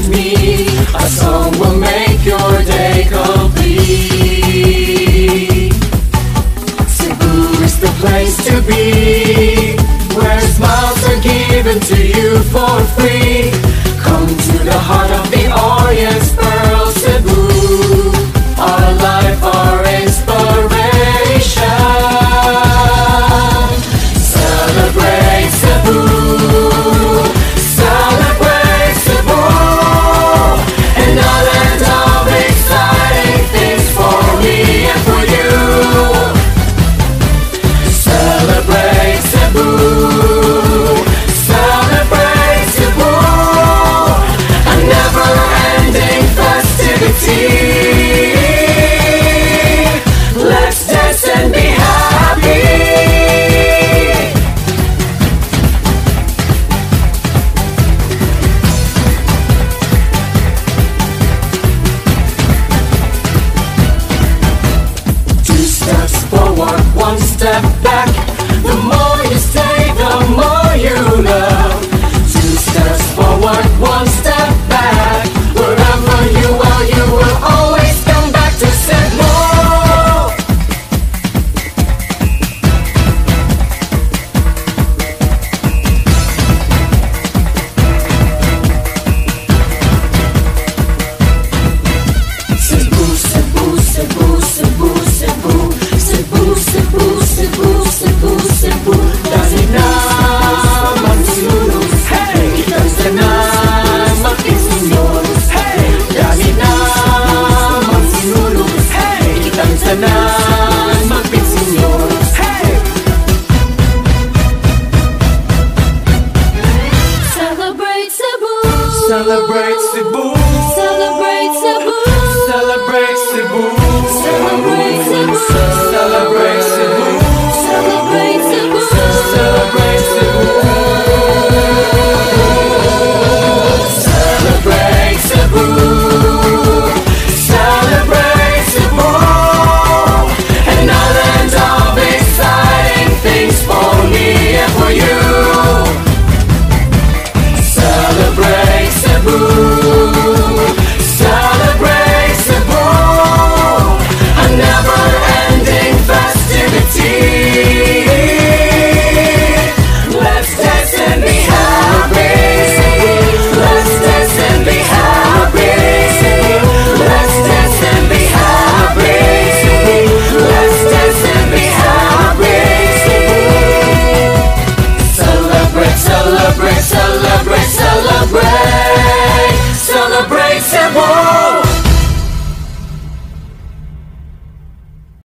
with me. A song will make your day complete. Cebu is the place to be, where smiles are given to you for free. Come to the heart of the Orient's Pearl, Cebu, our life, our inspiration. Celebrate Cebu, celebrate Cebu, and a land of exciting things for me and for you. Celebrate Cebu, celebrate Cebu, a never-ending festivity. Let's dance and be happy. Two steps forward, one step back. The more you stay, the more you love. Two steps forward, one step back. Wherever you are, you will always come back to Cebu. Cebu, Cebu, Cebu, Cebu, Cebu, Cebu, Cebu, Cebu, Cebu, Cebu. Dali na magsulong, hey! Dali na magkisunod, hey! Dali na magsulong, hey! Dali na magkisunod, hey! Celebrate Cebu. Celebrate Cebu, Celebrate Cebu. celebrate Cebu, Celebrate Cebu. celebrate Cebu.